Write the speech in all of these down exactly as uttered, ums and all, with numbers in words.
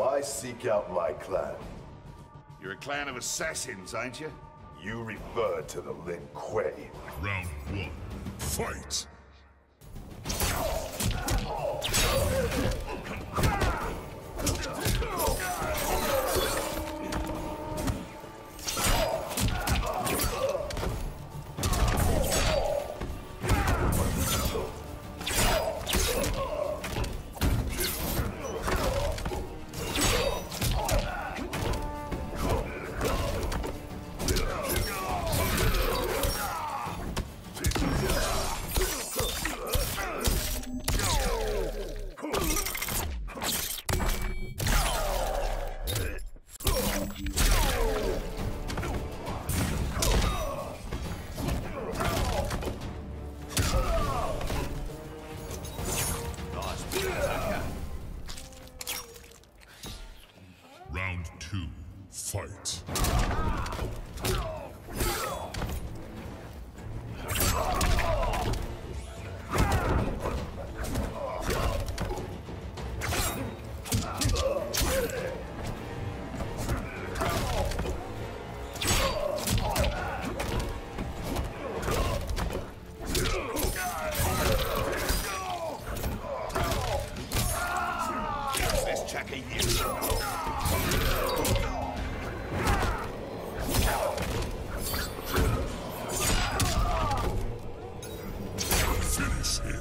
Why seek out my clan? You're a clan of assassins, ain't you? You refer to the Lin Kuei. Round one, fight! Round two, fight. Let's check a year. Finish him.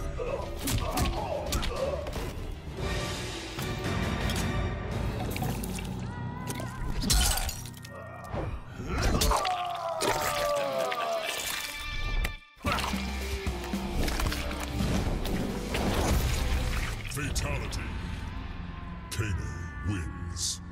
Fatality. Kano wins.